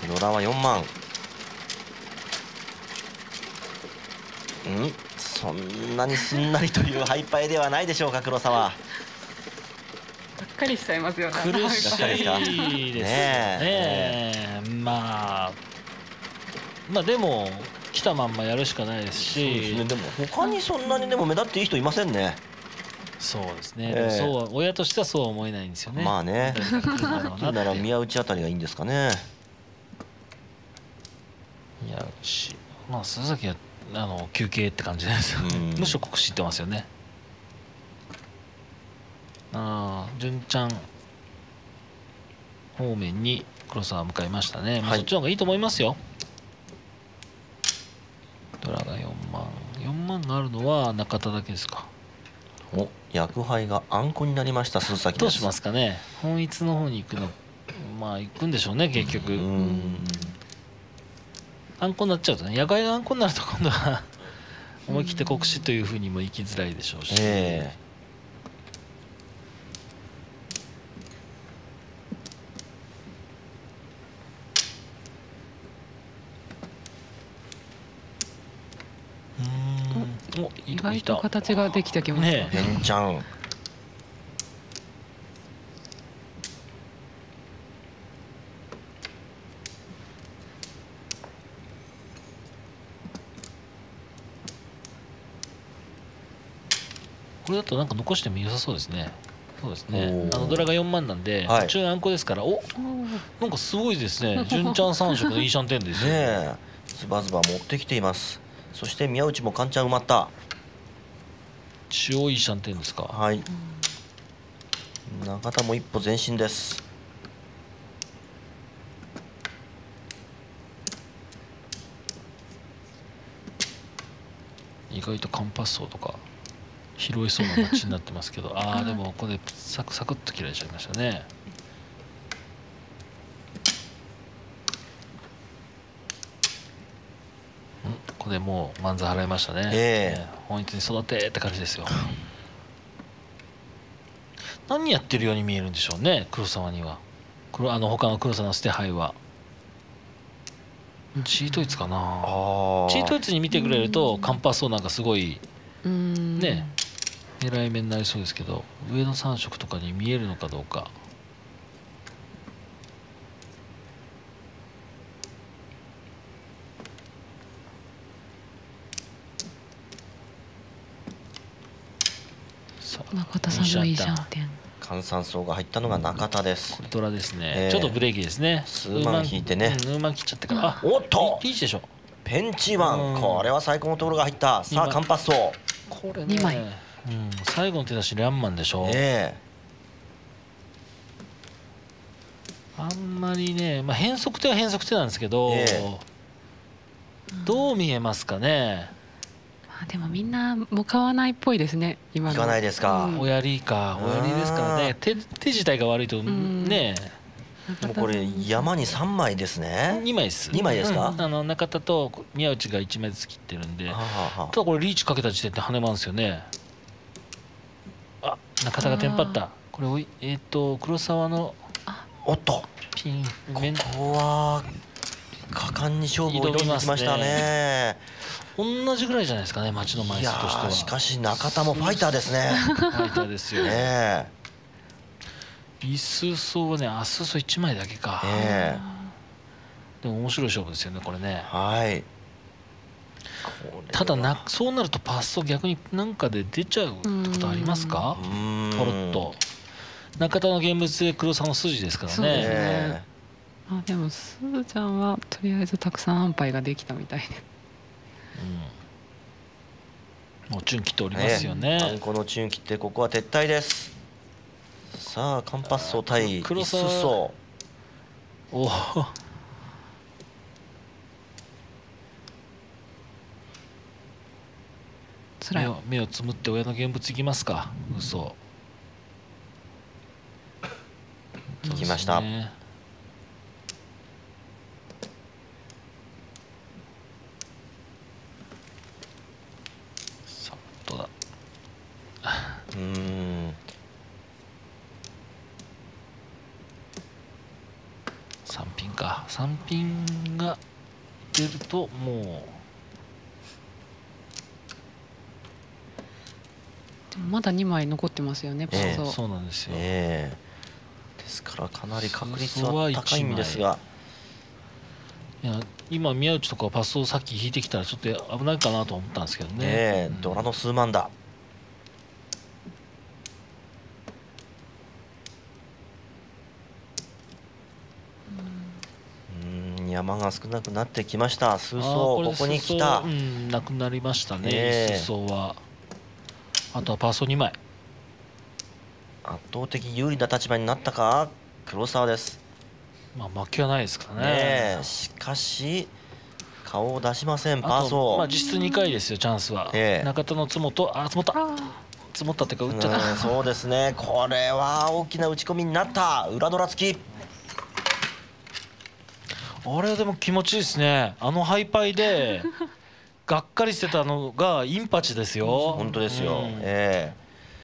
野田は4万。そんなにすんなりというハイパイではないでしょうか、黒沢。 がっかりしちゃいますよね。 苦しいですね。まあでも来たまんまやるしかないですし。 そうですね。でも他にそんなにでも目立っていい人いませんね。 そうですね。でもそう親としてはそうは思えないんですよね。 まあね。なら宮内あたりがいいんですかね。 宮内、まあ鈴崎は休憩って感じですよね。むしろ酷使ってますよね。純ちゃん方面に黒沢向かいましたね。そっちの方がいいと思いますよ。ドラが4万があるのは中田だけですか。 お、役配があんこになりました鈴崎です。 どうしますかね。本一の方に行くの、まあ行くんでしょうね結局。あんこになっちゃうとね、役配があんこになると今度は思い切って国士というふうにも行きづらいでしょうし。 意外と形ができてきましたね。 ペンちゃん。 これだとなんか残しても良さそうですね。そうですね。ドラが4万なんで、途中あんこですから、なんかすごいですね。純ちゃん3色のいいシャンテンですよね。 ズバズバ持ってきています。そして宮内もカンちゃん埋まった。 中央いいシャンテンですか。 はい。中田も一歩前進です。 意外とカンパッソとか拾えそうな街になってますけど、でもここでサクサクっと切られちゃいましたね。ここでもう漫才払いましたね。本一に育てって感じですよ。何やってるように見えるんでしょうね、黒沢には。他の黒沢の捨て牌はチートイツかな。チートイツに見てくれるとカンパッソなんかすごいね狙い目になりそうですけど、上の3色とかに見えるのかどうか。 中田さんのいいシャンテン。 換算層が入ったのが中田です。 ドラですね。ちょっとブレーキですね。 数万引いてね。 数万切っちゃってから。 おっと。 リーチでしょ。 ペンチワン、これは最高のところが入った。さあカンパッソ。 これね。2枚。最後の手出しリャンマンでしょ。あんまりね、変則手は変則手なんですけど、どう見えますかね。 でもみんなもう買わないっぽいですね。今の。 いかないですか。 おやりか、おやりですからね。手自体が悪いとね。 もうこれ山に3枚ですね。 2枚です。 2枚ですか。 中田と宮内が1枚ずつ切ってるんで。ただこれリーチかけた時点で跳ね回るんですよね。中田がテンパった。これ黒沢の。 おっと。 ピン。 ここは果敢に勝負を挑んできましたね。 同じぐらいじゃないですかね、町の枚数としては。 しかし中田もファイターですね。 ファイターですよね。ビスソはね、アスソ1枚だけか。でも面白い勝負ですよね、これね。ただそうなるとパッソ逆になんかで出ちゃうってことありますか。ポロッと中田の現物で黒沢の筋ですからね。 でもすずちゃんはとりあえずたくさん安牌ができたみたいで。 もうチュン切っておりますよね。 あんこのチュン切ってここは撤退です。さあカンパッソ対黒沢。おお。目をつむって親の現物いきますか。嘘。 いきました。 さあどうだ。 3ピンか、3ピンが出るともでもまだ2枚残ってますよね、パう、 ソ。 そうなんですよ。 ですからかなり確率は高いんですが、 いや今宮内とかパスをさっき引いてきたらちょっと危ないかなと思ったんですけどね。 ドラの数万だ。山が少なくなってきました。数層ここに来た。 なくなりましたね、数層は。あとはパーソ2枚。 圧倒的有利な立場になったか黒沢です。 まあ負けはないですからね。 しかし顔を出しませんパーソー。 まあ実質2回ですよ、チャンスは。中田の積もと、積もった積もったっていうか打っちゃった。 そうですね、これは大きな打ち込みになった。裏ドラ付き。 あれでも気持ちいいですね。あのハイパイでがっかりしてたのがインパチですよ。 本当ですよ。